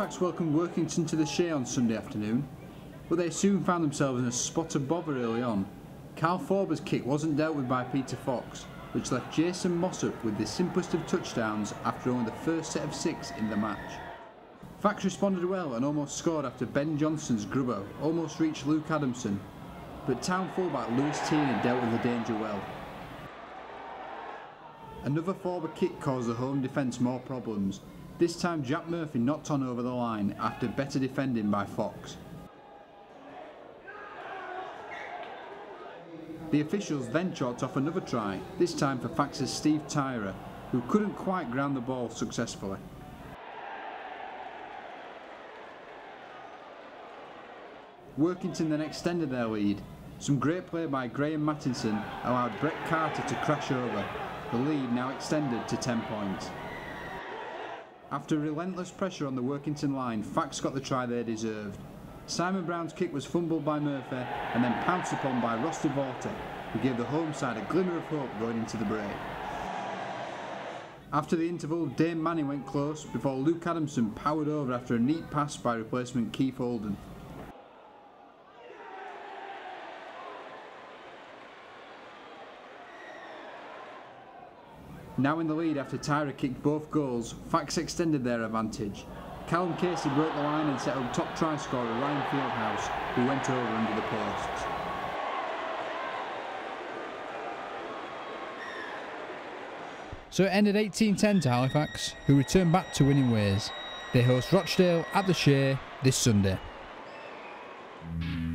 Halifax welcomed Workington to the Shea on Sunday afternoon, but they soon found themselves in a spot of bother early on. Carl Forber's kick wasn't dealt with by Peter Fox, which left Jason Mossop with the simplest of touchdowns after only the first set of 6 in the match. Fax responded well and almost scored after Ben Johnson's grubber almost reached Luke Adamson, but Town fullback Lewis Tierney dealt with the danger well. Another Forber kick caused the home defence more problems. This time Jack Murphy knocked on over the line after better defending by Fox. The officials then chalked off another try, this time for Fax's Steve Tyrer, who couldn't quite ground the ball successfully. Workington then extended their lead. Some great play by Graham Mattinson allowed Brett Carter to crash over. The lead now extended to 10 points. After relentless pressure on the Workington line, Fax got the try they deserved. Simon Brown's kick was fumbled by Murphy and then pounced upon by Ross DeVorte, who gave the home side a glimmer of hope going into the break. After the interval, Dame Manning went close before Luke Adamson powered over after a neat pass by replacement Keith Holden. Now in the lead after Tyra kicked both goals, Fax extended their advantage. Callum Casey broke the line and set up top try scorer Ryan Fieldhouse, who went over under the posts. So it ended 18-10 to Halifax, who returned back to winning ways. They host Rochdale at the Shea this Sunday.